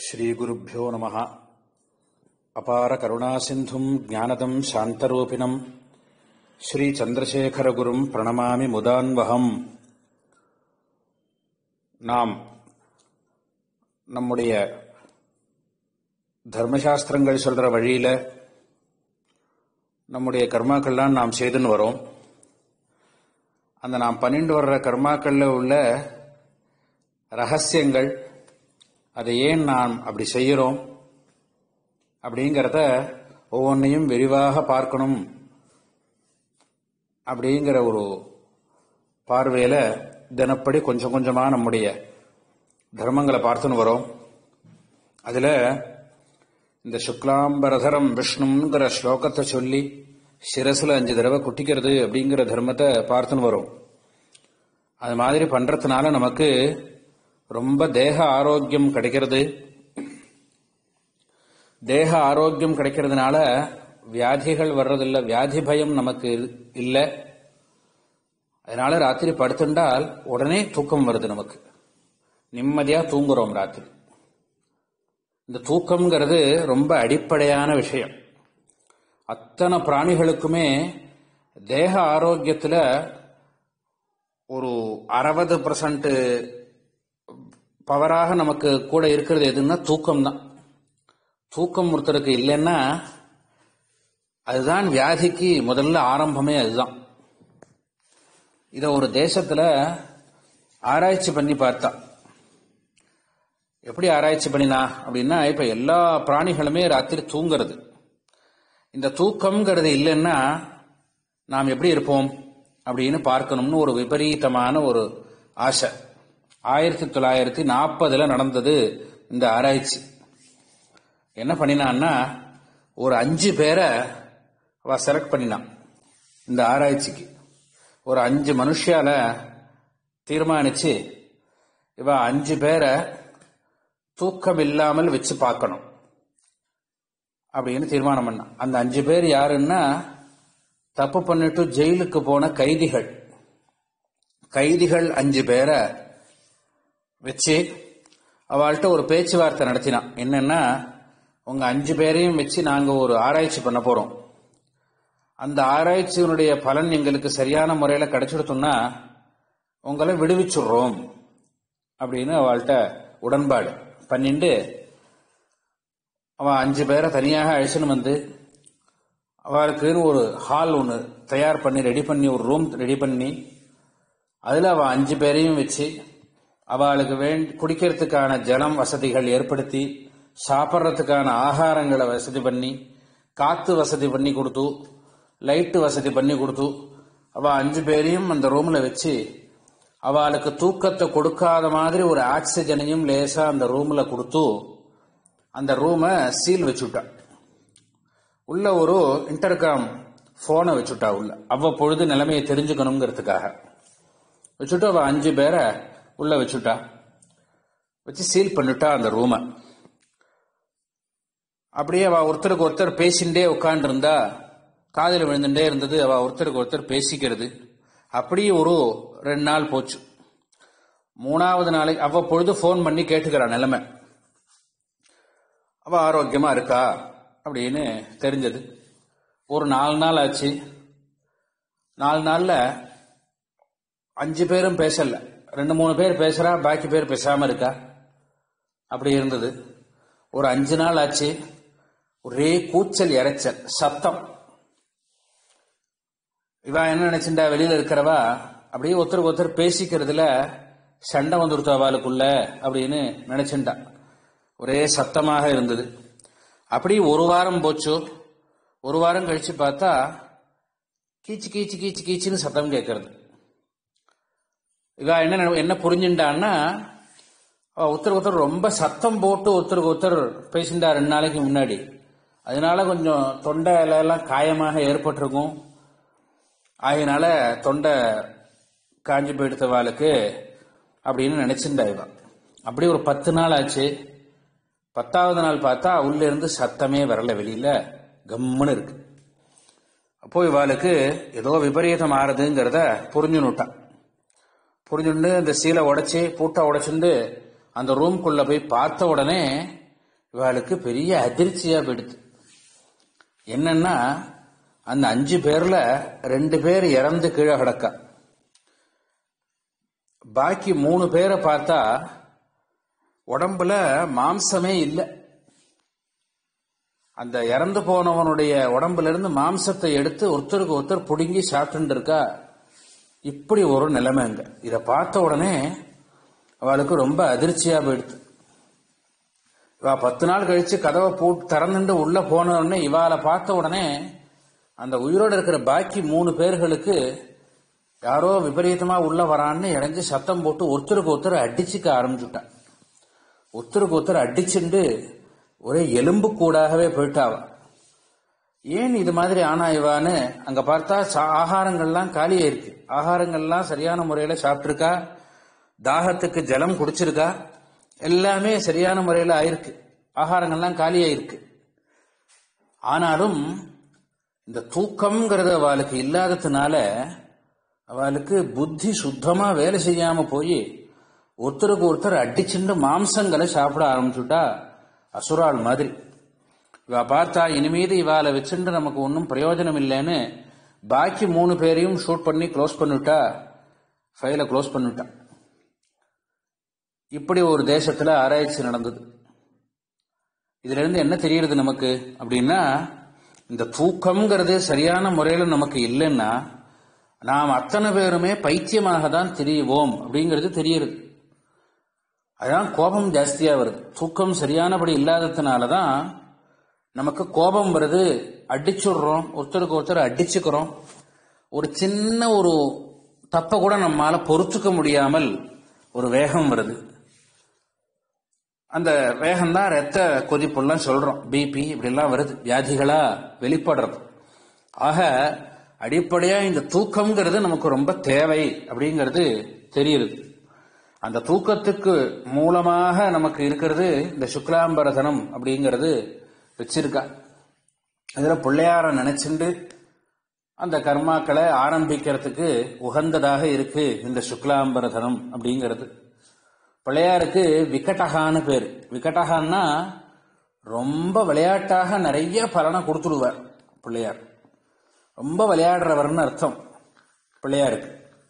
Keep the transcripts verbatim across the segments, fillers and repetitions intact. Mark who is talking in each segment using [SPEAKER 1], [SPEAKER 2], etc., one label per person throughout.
[SPEAKER 1] ஸ்ரீகுருப்போ நம. அபார கருணாசிந்தும் ஞானதம் சாந்தரூபிணம் ஸ்ரீ சந்திரசேகரகுரும் பிரணமாமி முதான்வகம். நாம் நம்முடைய தர்மசாஸ்திரங்கள் சொல்ற வழியில நம்முடைய கர்மாக்கள்லாம் நாம் செய்துன்னு வரோம். அந்த நாம் பண்ணிட்டு வர்ற கர்மாக்கள்ல உள்ள ரகசியங்கள், அதை ஏன் நாம் அப்படி செய்கிறோம் அப்படிங்கிறத ஒவ்வொன்றையும் விரிவாக பார்க்கணும் அப்படிங்கிற ஒரு பார்வையில் தினப்படி கொஞ்சம் கொஞ்சமாக நம்முடைய தர்மங்களை பார்த்துன்னு வரோம். அதில் இந்த சுக்லாம்பரதரம் விஷ்ணுங்கிற ஸ்லோகத்தை சொல்லி சிரசில் அஞ்சு தடவை குட்டிக்கிறது அப்படிங்கிற தர்மத்தை பார்த்துன்னு வரோம். அது மாதிரி பண்ணுறதுனால நமக்கு ரொம்ப தேக ஆரோக்கியம் கிடைக்கிறது. தேக ஆரோக்கியம் கிடைக்கிறதுனால வியாதிகள் வர்றதில்லை, வியாதி பயம் நமக்கு இல்லை. அதனால ராத்திரி படுத்துட்டால் உடனே தூக்கம் வருது, நமக்கு நிம்மதியாக தூங்குறோம் ராத்திரி. இந்த தூக்கம்ங்கிறது ரொம்ப அடிப்படையான விஷயம். அத்தனை பிராணிகளுக்குமே தேக ஆரோக்கியத்தில் ஒரு அறுபது பர்சன்ட் பவராக நமக்கு கூட இருக்கிறது எதுன்னா தூக்கம் தான். தூக்கம் ஒருத்தருக்கு இல்லைன்னா அதுதான் வியாதிக்கு முதல்ல ஆரம்பமே. அதுதான். இதை ஒரு தேசத்தில் ஆராய்ச்சி பண்ணி பார்த்தா, எப்படி ஆராய்ச்சி பண்ணினா அப்படின்னா, இப்போ எல்லா பிராணிகளுமே ராத்திரி தூங்கிறது. இந்த தூக்கம்ங்கிறது இல்லைன்னா நாம் எப்படி இருப்போம் அப்படின்னு பார்க்கணும்னு ஒரு விபரீதமான ஒரு ஆசை. ஆயிரத்தி தொள்ளாயிரத்தி நாற்பதுல நடந்தது இந்த ஆராய்ச்சி. என்ன பண்ணினான்னா, ஒரு அஞ்சு பேரை அவ செலக்ட் பண்ணினான் இந்த ஆராய்ச்சிக்கு. ஒரு அஞ்சு மனுஷால தீர்மானிச்சு இவ அஞ்சு பேரை தூக்கம் இல்லாமல் வச்சு பார்க்கணும் அப்படின்னு தீர்மானம் பண்ணான். அந்த அஞ்சு பேர் யாருன்னா, தப்பு பண்ணிட்டு ஜெயிலுக்கு போன கைதிகள். கைதிகள் அஞ்சு பேரை வச்சு அவள்கிட்ட ஒரு பேச்சுவார்த்தை நடத்தினான். என்னன்னா, உங்க அஞ்சு பேரையும் வச்சு நாங்க ஒரு ஆராய்ச்சி பண்ண போறோம். அந்த ஆராய்ச்சியினுடைய பலன் எங்களுக்கு சரியான முறையில கிடைச்சிடுத்தோம்னா உங்களை விடுவிச்சுடுறோம் அப்படின்னு அவள்கிட்ட உடன்பாடு பண்ணிட்டு அவன் அஞ்சு பேரை தனியாக அழைச்சுன்னு வந்து அவளுக்குன்னு ஒரு ஹால் ஒன்று தயார் பண்ணி ரெடி பண்ணி, ஒரு ரூம் ரெடி பண்ணி அதில் அவள் அஞ்சு பேரையும் வச்சு அவளுக்கு வேண்டி குடிக்கிறதுக்கான ஜலம் வசதிகள் ஏற்படுத்தி, சாப்பிட்றதுக்கான ஆகாரங்களை வசதி பண்ணி, காற்று வசதி பண்ணி கொடுத்து, லைட்டு வசதி பண்ணி கொடுத்து, அவள் அஞ்சு பேரையும் அந்த ரூமில் வச்சு அவளுக்கு தூக்கத்தை கொடுக்காத மாதிரி ஒரு ஆக்சிஜனையும் லேசா அந்த ரூமில் கொடுத்து அந்த ரூமை சீல் வச்சுட்டா. உள்ள ஒரு இன்டர்காம் போனை வச்சுட்டா. உள்ள அவ்வப்பொழுது நிலைமையை தெரிஞ்சுக்கணுங்கிறதுக்காக வச்சுட்டு அவள் அஞ்சு பேரை உள்ள வச்சுட்டா. வச்சு சீல் பண்ணிட்டா அந்த ரூமை. அப்படியே அவ ஒருத்தருக்கு ஒருத்தர் பேசிண்டே உட்கார்ந்து இருந்தா, காதில் விழுந்துட்டே இருந்தது. அவ ஒருத்தருக்கு ஒருத்தர் பேசிக்கிறது. அப்படியே ஒரு ரெண்டு நாள் போச்சு. மூணாவது நாளைக்கு அவ்வப்பொழுது போன் பண்ணி கேட்டுக்கிறா நிலைமை, அவ ஆரோக்கியமா இருக்கா அப்படின்னு தெரிஞ்சது. ஒரு நாலு நாள் ஆச்சு. நாலு நாள்ல அஞ்சு பேரும் பேசல, ரெண்டு மூணு பேர் பேசுறா, பாக்கி பேர் பேசாம இருக்கா. அப்படி இருந்தது. ஒரு அஞ்சு நாள் ஆச்சு. ஒரே கூச்சல், இறைச்சல், சத்தம். இவா என்ன நினைச்சுட்டா, வெளியில இருக்கிறவா அப்படியே ஒருத்தருக்கு ஒருத்தர் பேசிக்கிறதுல சண்டை வந்துருத்தா அவளுக்குள்ள அப்படின்னு நினைச்சுட்டா. ஒரே சத்தமாக இருந்தது. அப்படி ஒரு வாரம் போச்சு. ஒரு வாரம் கழிச்சு பார்த்தா கீச்சு கீச்சு கீச்சு கீச்சுன்னு சத்தம் கேட்கறது. இவ என்ன என்ன புரிஞ்சுட்டான்னா, ஒருத்தருக்கு ஒருத்தர் ரொம்ப சத்தம் போட்டு ஒருத்தருக்கு ஒருத்தர் பேசிண்டா ரெண்டு நாளைக்கு முன்னாடி. அதனால கொஞ்சம் தொண்டையிலாம் காயமாக ஏற்பட்டிருக்கும். ஆகினால தொண்டை காஞ்சி போயிடுத்தவாளுக்கு அப்படின்னு நினைச்சுட்டா இவ. அப்படி ஒரு பத்து நாள் ஆச்சு. பத்தாவது நாள் பார்த்தா உள்ள இருந்து சத்தமே வரல, வெளியில கம்முன்னு இருக்கு. அப்போ இவாளுக்கு ஏதோ விபரீதம் ஆறுதுங்கிறத புரிஞ்சுன்னுட்டான். புரிஞ்சுட்டு அந்த சீலை உடைச்சி பூட்டை உடைச்சுண்டு அந்த ரூம்குள்ள போய் பார்த்த உடனே இவாளுக்கு பெரிய அதிர்ச்சியா போயிடுது. என்னன்னா அந்த அஞ்சு பேர்ல ரெண்டு பேர் இறந்து கீழே கிடக்கா. பாக்கி மூணு பேரை பார்த்தா உடம்புல மாம்சமே இல்லை. அந்த இறந்து போனவனுடைய உடம்புல இருந்து மாம்சத்தை எடுத்து ஒருத்தருக்கு ஒருத்தர் புடுங்கி சாப்பிட்டு இருக்கா. இப்படி ஒரு நிலைமைங்க. இதை பார்த்த உடனே அவளுக்கு ரொம்ப அதிர்ச்சியா போயிடுது. இவா பத்து நாள் கழிச்சு கதவை போட்டு திறந்துட்டு உள்ள போன உடனே இவாளை பார்த்த உடனே அந்த உயிரோடு இருக்கிற பாக்கி மூணு பேர்களுக்கு யாரோ விபரீதமா உள்ள வரான்னு இறங்கி சத்தம் போட்டு ஒருத்தருக்கு ஒருத்தர் அடிச்சுக்க ஆரம்பிச்சுட்டான். ஒருத்தருக்கு ஒருத்தர் அடிச்சுண்டு ஒரே எலும்பு கூடாகவே போயிட்டாவா. ஏன் இது மாதிரி ஆனா இவான்னு அங்க பார்த்தா ஆகாரங்கள்லாம் காலியாயிருக்கு. ஆகாரங்கள்லாம் சரியான முறையில சாப்பிட்டுருக்கா, தாகத்துக்கு ஜலம் குடிச்சிருக்கா, எல்லாமே சரியான முறையில ஆயிருக்கு. ஆகாரங்கள்லாம் காலியாயிருக்கு. ஆனாலும் இந்த தூக்கம்ங்கிறது அவளுக்கு இல்லாததுனால அவளுக்கு புத்தி சுத்தமா வேலை செய்யாம போய் ஒருத்தருக்கு ஒருத்தர் அடிச்சுட்டு மாம்சங்களை சாப்பிட ஆரம்பிச்சுட்டா. அசுரால் மாதிரி. இவ பார்த்தா இனிமீது இவாளை வச்சுட்டு நமக்கு ஒன்றும் பிரயோஜனம் இல்லைன்னு பாக்கி மூணு பேரையும் ஷூட் பண்ணி க்ளோஸ் பண்ணிவிட்டா. ஃபைலை க்ளோஸ் பண்ணிவிட்டான். இப்படி ஒரு தேசத்துல ஆராய்ச்சி நடந்தது. இதுல இருந்து என்ன தெரியுது நமக்கு அப்படின்னா, இந்த தூக்கம்ங்கிறது சரியான முறையில நமக்கு இல்லைன்னா நாம் அத்தனை பேருமே பைத்தியமாக தான் தெரியுவோம் அப்படிங்கிறது தெரியுது. அதான் கோபம் ஜாஸ்தியா வருது. தூக்கம் சரியானபடி இல்லாததுனாலதான் நமக்கு கோபம் வருது. அடிச்சுடுறோம், ஒருத்தருக்கு ஒருத்தர் அடிச்சுக்கிறோம். ஒரு சின்ன ஒரு தப்ப கூட நம்மால பொறுத்துக்க முடியாமல் ஒரு வேகம் வருது. அந்த வேகம் தான் ரத்த கொதிப்புலாம் சொல்றோம். பிபி இப்படிலாம் வருது, வியாதிகளா வெளிப்படுறது. ஆக அடிப்படையா இந்த தூக்கம்ங்கிறது நமக்கு ரொம்ப தேவை அப்படிங்கிறது தெரியுது. அந்த தூக்கத்துக்கு மூலமாக நமக்கு இருக்கிறது இந்த சுக்லாம்பரதனம் அப்படிங்கிறது வச்சிருக்கா. அதுல பிள்ளையார நினைச்சுண்டு அந்த கர்மாக்களை ஆரம்பிக்கிறதுக்கு உகந்ததாக இருக்கு இந்த சுக்லாம்பரதனம் அப்படிங்கிறது. பிள்ளையாருக்கு விகடகான்னு பேரு. விகடகான்னா ரொம்ப விளையாட்டாக நிறைய பலனை கொடுத்துடுவார் பிள்ளையார். ரொம்ப விளையாடுறவர்னு அர்த்தம் பிள்ளையாருக்கு.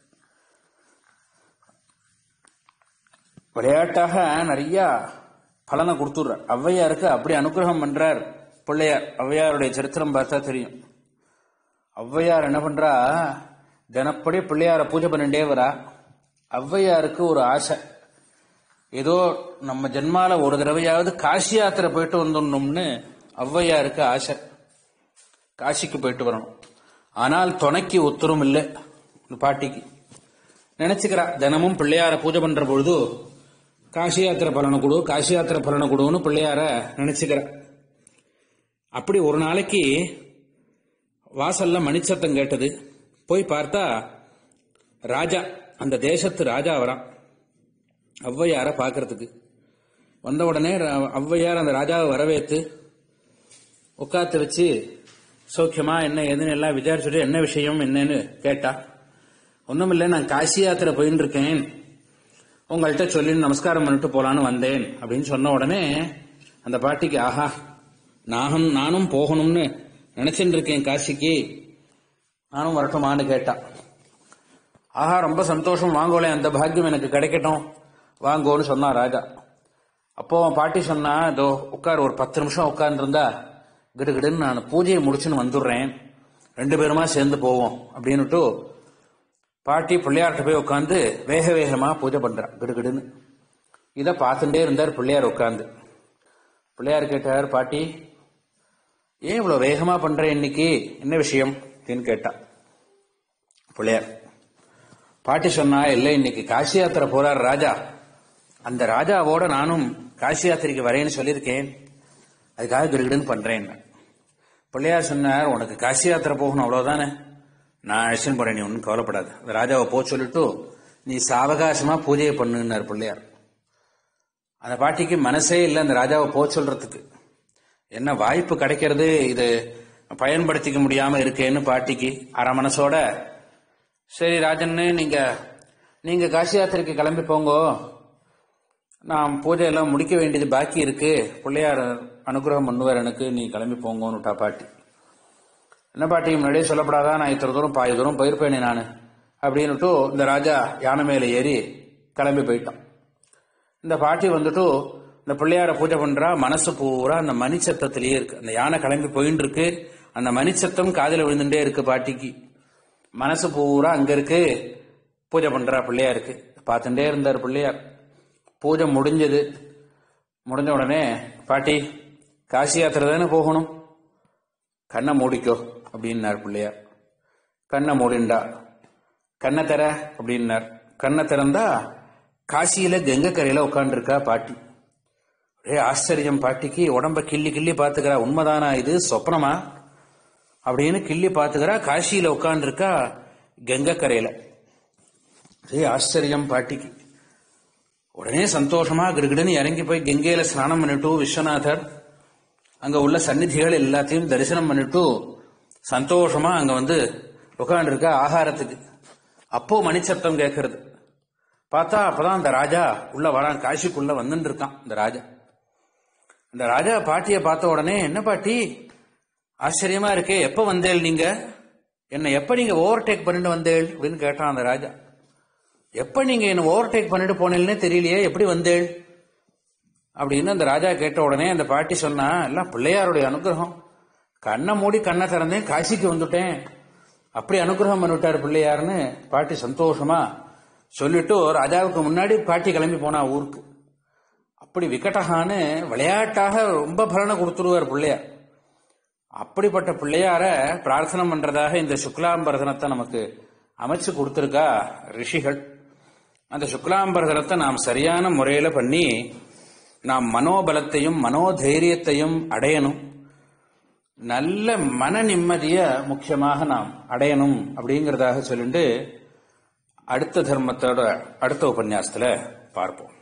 [SPEAKER 1] விளையாட்டாக நிறைய பலனை கொடுத்துடுறார். ஔவையாருக்கு அப்படி அனுகிரகம் பண்றார் பிள்ளையார். ஔவையாருடைய சரித்திரம் பார்த்தா தெரியும். ஔவையார் என்ன பண்றா, தினப்படி பிள்ளையார பூஜை பண்ணிட்டே வரா. ஔவையாருக்கு ஒரு ஆசை, ஏதோ நம்ம ஜென்மால ஒரு தடவையாவது காசி யாத்திரை போயிட்டு வந்துடணும்னு ஔவையாருக்கு ஆசை. காசிக்கு போயிட்டு வரணும். ஆனால் துணைக்கு ஒத்துரும் இல்லை பாட்டிக்கு. நினைச்சுக்கிறா தினமும் பிள்ளையார பூஜை பண்ற பொழுது காசி யாத்திரை பலனை கொடு, காசி யாத்திரை பலனை கொடுன்னு பிள்ளையார நினைச்சுக்கிற. அப்படி ஒரு நாளைக்கு வாசல்ல மணிச்சத்தம் கேட்டது. போய் பார்த்தா ராஜா, அந்த தேசத்து ராஜா வரான் ஔவையார பாக்கிறதுக்கு. வந்த உடனே ஔவையார் அந்த ராஜாவை வரவேற்று உட்காத்து வச்சு சௌக்கியமா என்ன ஏதுன்னு எல்லாம் விசாரிச்சுட்டு என்ன விஷயம் என்னன்னு கேட்டா. ஒன்றும் இல்லை, நான் காசி யாத்திரை போயின்னு இருக்கேன், உங்கள்கிட்ட சொல்லி நமஸ்காரம் பண்ணிட்டு போலான்னு வந்தேன் அப்படின்னு சொன்ன உடனே அந்த பாட்டிக்கு, ஆஹா நானும் நானும் போகணும்னு நினைச்சுட்டு இருக்கேன் காசிக்கு, நானும் வரட்டுமான்னு கேட்டா. ஆஹா ரொம்ப சந்தோஷம், வாங்கோலே, அந்த பாக்கியம் எனக்கு கிடைக்கட்டும், வாங்கோன்னு சொன்னா ராஜா. அப்போ பாட்டி சொன்னா, இதோ உட்கார், ஒரு பத்து நிமிஷம் உட்கார்ந்து இருந்தா கிடுகிடுன்னு நான் பூஜையை முடிச்சுன்னு வந்துடுறேன், ரெண்டு பேருமா சேர்ந்து போவோம் அப்படின்னுட்டு பாட்டி பிள்ளையார்கிட்ட போய் உட்காந்து வேக வேகமா பூஜை பண்றான் கிடுகிடுன்னு. இதை பார்த்துட்டே இருந்தார் பிள்ளையார் உட்காந்து. பிள்ளையார் கேட்டார், பாட்டி ஏன் இவ்வளவு வேகமா பண்ற இன்னைக்கு, என்ன விஷயம் அப்படின்னு கேட்டா. பிள்ளையார் பாட்டி சொன்னா, இல்லை இன்னைக்கு காசி யாத்திரை போறார் ராஜா, அந்த ராஜாவோட நானும் காசி யாத்திரைக்கு வரேன்னு சொல்லியிருக்கேன், அதுக்காக கிடுகிடுன்னு பண்றேன். பிள்ளையார் சொன்னார், உனக்கு காசி யாத்திரை போகணும் அவ்வளவுதானே, நான் அழைச்சின்னு போறேன், நீ ஒன்னும் கவலைப்படாது, ராஜாவை போ சொல்லிட்டு நீ சாவகாசமா பூஜையை பண்ணுன்னார் பிள்ளையார். அந்த பாட்டிக்கு மனசே இல்லை அந்த ராஜாவை போ சொல்றதுக்கு. என்ன வாய்ப்பு கிடைக்கிறது, இது பயன்படுத்திக்க முடியாம இருக்கேன்னு பாட்டிக்கு அரை மனசோட, சரி ராஜன்னு நீங்க நீங்க காசி யாத்திரைக்கு கிளம்பி போங்கோ, நான் பூஜையெல்லாம் முடிக்க வேண்டியது பாக்கி இருக்கு, பிள்ளையார் அனுகிரகம் பண்ணுவார் எனக்கு, நீ கிளம்பி போங்கன்னுட்டா பாட்டி. என்ன பாட்டி முன்னாடியே சொல்லப்படாதா, நான் இத்தனை தூரம் பாதி தூரம் போயிருப்பேனே நான் அப்படின்னுட்டு இந்த ராஜா யானை மேல ஏறி கிளம்பி போயிட்டான். இந்த பாட்டி வந்துட்டு இந்த பிள்ளையார பூஜை பண்றா, மனசு பூரா அந்த மணிச்சத்தத்திலேயே இருக்கு. அந்த யானை கிளம்பி போயின்னு இருக்கு, அந்த மணிச்சத்தம் காதில் விழுந்துட்டே இருக்கு பாட்டிக்கு. மனசு பூரா அங்க இருக்கு, பூஜை பண்றா பிள்ளையாருக்கு. பார்த்துட்டே இருந்தார் பிள்ளையார். பூஜை முடிஞ்சது. முடிஞ்ச உடனே பாட்டி காசி யாத்திரை தானே போகணும், கண்ணை மூடிக்கோ அப்படின்னார் பிள்ளையார். கண்ணை மூடிண்டா. கண்ணை தர அப்படின்னார். கண்ணை திறந்தா காசியில கங்கைக்கரையில உட்காந்துருக்கா பாட்டி. ஒரே ஆச்சரியம் பாட்டிக்கு. உடம்ப கிள்ளி கிள்ளி பாத்துக்கிறா, உண்மைதானா இது சொப்னமா அப்படின்னு கிள்ளி பாத்துக்கிறா. காசியில உட்காந்துருக்கா கங்கைக்கரையில. ஒரே ஆச்சரியம் பாட்டிக்கு. உடனே சந்தோஷமா கிடுகிடுன்னு இறங்கி போய் கங்கையில ஸ்நானம் பண்ணிட்டு விஸ்வநாதர் அங்க உள்ள சந்நிதிகள் எல்லாத்தையும் தரிசனம் பண்ணிட்டு சந்தோஷமா அங்க வந்து உட்காந்து இருக்க ஆகாரத்துக்கு. அப்போ மணிச்சத்தம் கேட்கறது. பார்த்தா அப்பதான் அந்த ராஜா உள்ள வரான், காசிக்குள்ள வந்துட்டு இருக்கான் இந்த ராஜா. அந்த ராஜா பாட்டிய பார்த்த உடனே, என்ன பாட்டி ஆச்சரியமா இருக்கே, எப்ப வந்தேள் நீங்க, என்ன எப்ப நீங்க ஓவர்டேக் பண்ணிட்டு வந்தேள் அப்படின்னு கேட்டான் அந்த ராஜா. எப்ப நீங்க என்ன ஓவர்டேக் பண்ணிட்டு போனேன்னே தெரியலையே, எப்படி வந்தேள் அப்படின்னு அந்த ராஜா கேட்ட உடனே அந்த பாட்டி சொன்னா, எல்லாம் பிள்ளையாருடைய அனுகிரகம், கண்ணை மூடி கண்ணை திறந்தேன் காசிக்கு வந்துட்டேன், அப்படி அனுகிரகம் பண்ணிவிட்டார் பிள்ளையாருன்னு பாட்டி சந்தோஷமா சொல்லிட்டு ராஜாவுக்கு முன்னாடி பாட்டி கிளம்பி போனா ஊருக்கு. அப்படி விக்கட்டகான்னு விளையாட்டாக ரொம்ப பலனை கொடுத்துருவார் பிள்ளையார். அப்படிப்பட்ட பிள்ளையார பிரார்த்தனை பண்றதாக இந்த சுக்லாம்பரதனத்தை நமக்கு அமைச்சு கொடுத்திருக்கா ரிஷிகள். அந்த சுக்லாம்பரதனத்தை நாம் சரியான முறையில பண்ணி நாம் மனோபலத்தையும் மனோதைரியத்தையும் அடையணும். நல்ல மன நிம்மதிய முக்கியமாக நாம் அடையணும் அப்படிங்கிறதாக சொல்லிட்டு அடுத்த தர்மத்தோட அடுத்த உபன்யாசத்துல பார்ப்போம்.